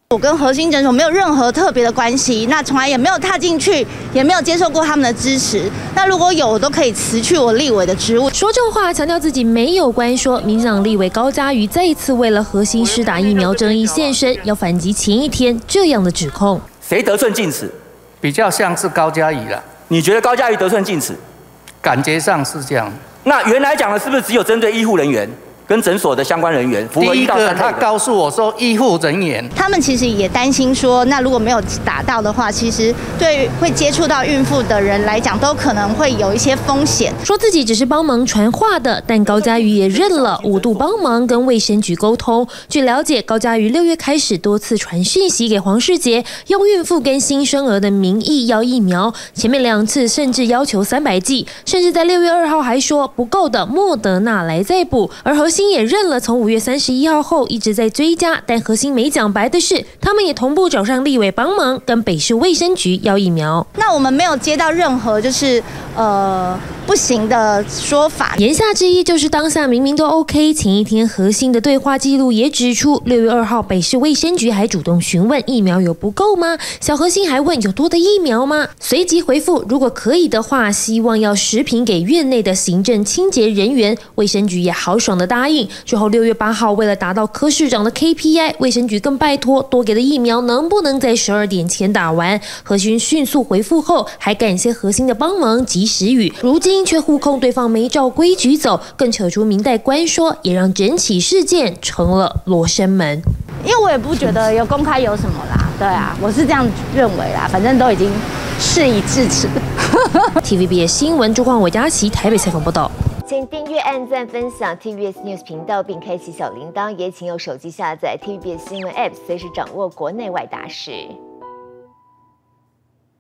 我跟核心诊所没有任何特别的关系，那从来也没有踏进去，也没有接受过他们的支持。那如果有，我都可以辞去我立委的职务。 说这话，强调自己没有关说。民进党立委高嘉瑜再一次为了核心施打疫苗争议现身，要反击前一天这样的指控。 谁得寸进尺？ 比较像是高嘉瑜了。 你觉得高嘉瑜得寸进尺？ 感觉上是这样。 那原来讲的是不是只有针对医护人员？跟诊所的相关人员，符合1到3类的。 他告诉我说，医护人员， 他们其实也担心说，那如果没有打到的话，其实对会接触到孕妇的人来讲，都可能会有一些风险。 说自己只是帮忙传话的，但高嘉瑜也认了5度帮忙跟卫生局沟通。据了解，高嘉瑜6月开始多次传讯息给黄世杰，用孕妇跟新生儿的名义要疫苗，前面2次甚至要求300剂，甚至在6月2号还说不够的莫德纳来再补，而核心也认了，从5月31号后一直在追加，但核心没讲白的是，他们也同步找上立委帮忙，跟北市卫生局要疫苗。 那我们没有接到任何就是不行的说法。 言下之意就是当下明明都 OK。前一天核心的对话记录也指出，6月2号北市卫生局还主动询问疫苗有不够吗？小核心还问有多的疫苗吗？随即回复，如果可以的话，希望要食品给院内的行政清洁人员。卫生局也豪爽的答应。之后6月8号，为了达到柯市长的 KPI， 卫生局更拜托多给的疫苗能不能在12点前打完？核心迅速回复后，还感谢核心的帮忙及时雨，如今却互控对方没照规矩走，更扯出明代官说，也让整起事件成了罗生门。 因为我也不觉得有公开有什么啦，对啊，我是这样认为啦，反正都已经事已至此。 TVBS 新闻朱焕伟、嘉琪台北采访报道。 请订阅、按赞、分享 TVBS News 频道，并开启小铃铛，也请用手机下载 TVBS 新闻 App， 随时掌握国内外大事。